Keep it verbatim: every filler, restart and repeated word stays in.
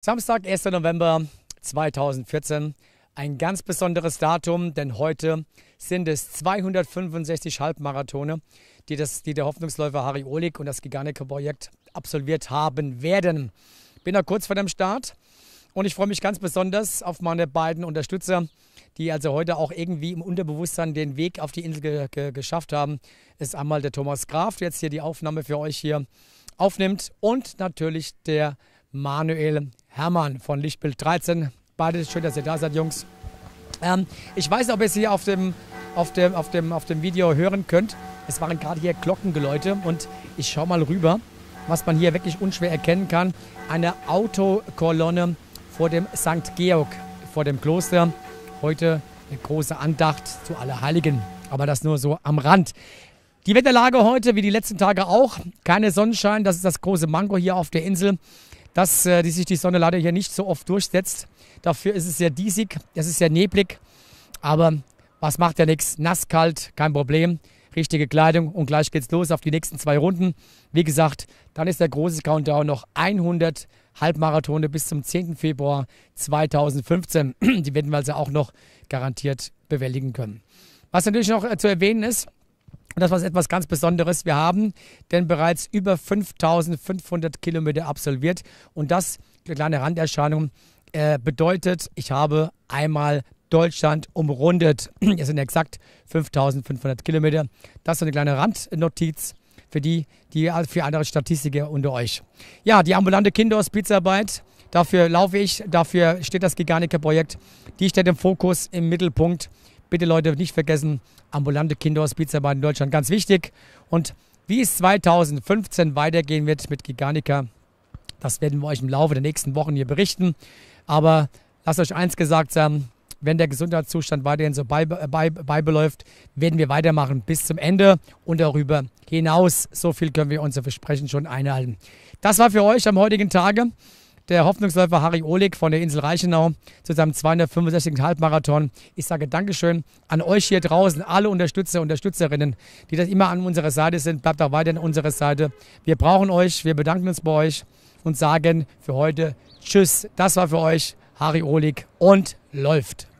Samstag, erster November zweitausendvierzehn. Ein ganz besonderes Datum, denn heute sind es zweihundertfünfundsechzig Halbmarathone, die, das, die der Hoffnungsläufer Harry Ohlig und das Giganика-Projekt absolviert haben werden. Ich bin da kurz vor dem Start und ich freue mich ganz besonders auf meine beiden Unterstützer, die also heute auch irgendwie im Unterbewusstsein den Weg auf die Insel ge ge geschafft haben. Ist einmal der Thomas Graf, der jetzt hier die Aufnahme für euch hier aufnimmt, und natürlich der Manuel Hermann von Lichtbild dreizehn. Beide, schön, dass ihr da seid, Jungs. Ähm, ich weiß nicht, ob ihr es hier auf dem, auf, dem, auf, dem, auf dem Video hören könnt. Es waren gerade hier Glockengeläute und ich schaue mal rüber, was man hier wirklich unschwer erkennen kann. Eine Autokolonne vor dem Sankt Georg, vor dem Kloster. Heute eine große Andacht zu Allerheiligen, aber das nur so am Rand. Die Wetterlage heute, wie die letzten Tage auch, keine Sonnenschein, das ist das große Manko hier auf der Insel, dass äh, die sich die Sonne leider hier nicht so oft durchsetzt. Dafür ist es sehr diesig, es ist sehr neblig, aber was macht ja nichts, nass, kalt, kein Problem, richtige Kleidung und gleich geht's los auf die nächsten zwei Runden. Wie gesagt, dann ist der große Countdown noch hundert Halbmarathone bis zum zehnten Februar zweitausendfünfzehn. Die werden wir also auch noch garantiert bewältigen können. Was natürlich noch äh, zu erwähnen ist, und das war etwas ganz Besonderes. Wir haben denn bereits über fünftausendfünfhundert Kilometer absolviert. Und das, eine kleine Randerscheinung, äh, bedeutet, ich habe einmal Deutschland umrundet. Es sind exakt fünftausendfünfhundert Kilometer. Das ist eine kleine Randnotiz für die, die für andere Statistiker unter euch. Ja, die ambulante Kinderhospizarbeit, dafür laufe ich, dafür steht das Giganika-Projekt. Die steht im Fokus, im Mittelpunkt. Bitte Leute, nicht vergessen, ambulante Kinderhospizarbeit in Deutschland, ganz wichtig. Und wie es zweitausendfünfzehn weitergehen wird mit Giganika, das werden wir euch im Laufe der nächsten Wochen hier berichten. Aber lasst euch eins gesagt sein, wenn der Gesundheitszustand weiterhin so beibeläuft, werden wir weitermachen bis zum Ende und darüber hinaus. So viel können wir unser Versprechen schon einhalten. Das war für euch am heutigen Tage der Hoffnungsläufer Harry Ohlig von der Insel Reichenau zu seinem zweihundertfünfundsechzigsten Halbmarathon. Ich sage Dankeschön an euch hier draußen, alle Unterstützer, Unterstützerinnen, die das immer an unserer Seite sind. Bleibt auch weiter an unserer Seite. Wir brauchen euch, wir bedanken uns bei euch und sagen für heute Tschüss. Das war für euch Harry Ohlig und läuft.